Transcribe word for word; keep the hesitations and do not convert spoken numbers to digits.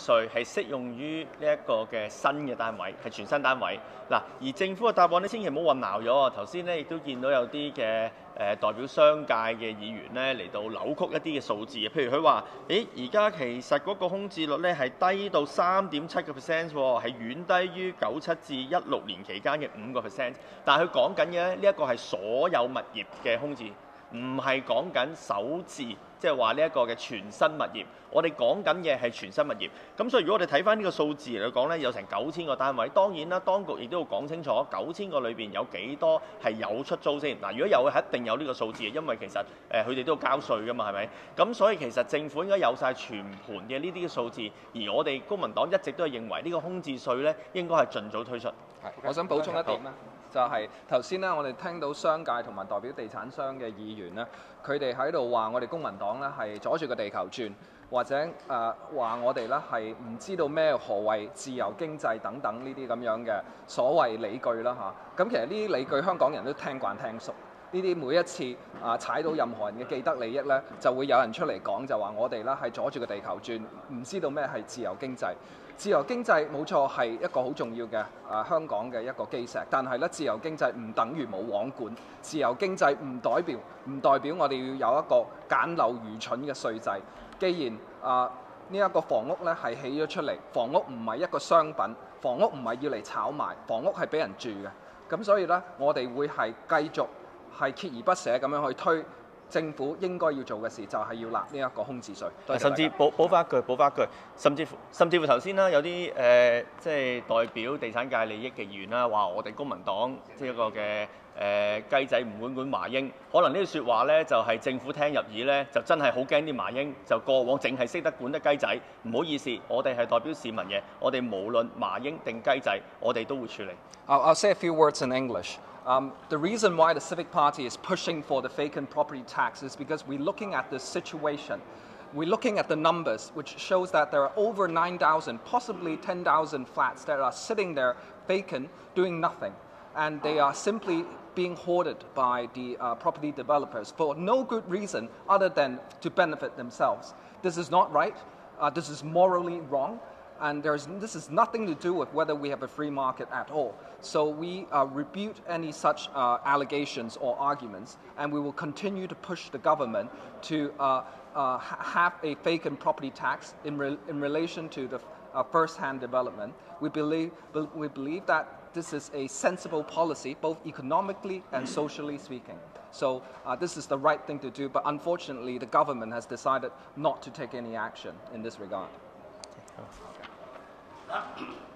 稅係適用於呢一個嘅新嘅單位，係全新單位。嗱，而政府嘅答案咧，千祈唔好混淆咗啊！頭先咧亦都見到有啲嘅誒代表商界嘅議員咧嚟到扭曲一啲嘅數字啊，譬如佢話：誒而家其實嗰個空置率咧係低到三點七個 percent 喎，係遠低於九七至一六年期間嘅五個 percent。但係佢講緊嘅咧，呢一個係所有物業嘅空置，唔係講緊首置，即係話呢一個嘅全新物業。我哋講緊嘅係全新物業。咁所以如果我哋睇翻呢個數字嚟講咧，有成九千個單位。當然啦，當局亦都要講清楚九千個裏邊有幾多係有出租先。嗱，如果有嘅，係一定有呢個數字嘅，因為其實誒佢哋都要交稅㗎嘛，係咪？咁所以其實政府應該有晒全盤嘅呢啲嘅數字。而我哋公民黨一直都係認為呢個空置稅咧應該係盡早推出。 係，我想補充一點咧。就係頭先咧，我哋聽到商界同埋代表地產商嘅議員咧，佢哋喺度話我哋公民黨咧係阻住個地球轉，或者誒話、呃、我哋咧係唔知道咩何謂自由經濟等等呢啲咁樣嘅所謂理據啦嚇。咁其實呢啲理據香港人都聽慣聽熟。呢啲每一次啊踩到任何人嘅既得利益咧，就會有人出嚟講，就話我哋咧係阻住個地球轉，唔知道咩係自由經濟。自由經濟冇錯係一個好重要嘅啊香港嘅一個基石，但係咧自由經濟唔等於冇網管，自由經濟唔代表唔代表我哋要有一個簡陋愚蠢嘅稅制。既然啊呢一個房屋咧係起咗出嚟，房屋唔係一個商品，房屋唔係要嚟炒賣，房屋係俾人住嘅。咁所以咧，我哋會係繼續係鍥而不捨咁樣去推政府應該要做嘅事，就係要立呢一個空置稅。 甚至補補翻一句，補翻一句，甚至乎甚至乎頭先啦，有啲誒、呃、即係代表地產界利益嘅議員啦，話我哋公民黨即係一個嘅誒雞仔唔管管麻鷹，可能呢句説話咧就係、是、政府聽入耳咧，就真係好驚啲麻鷹，就過往淨係識得管得雞仔。唔好意思，我哋係代表市民嘅，我哋無論麻鷹定雞仔，我哋都會處理。 I'll, I'll say a few words in English. Um, the reason why the Civic Party is pushing for the vacant property tax is because we're looking at the situation. We're looking at the numbers, which shows that there are over nine thousand, possibly ten thousand flats that are sitting there vacant, doing nothing. And they are simply being hoarded by the uh, property developers for no good reason other than to benefit themselves. This is not right. Uh, this is morally wrong. And there's, this has nothing to do with whether we have a free market at all. So we uh, rebuke any such uh, allegations or arguments, and we will continue to push the government to uh, uh, have a vacant property tax in, re in relation to the uh, first-hand development. We believe, be we believe that this is a sensible policy, both economically and socially speaking. So uh, this is the right thing to do, but unfortunately the government has decided not to take any action in this regard. Okay.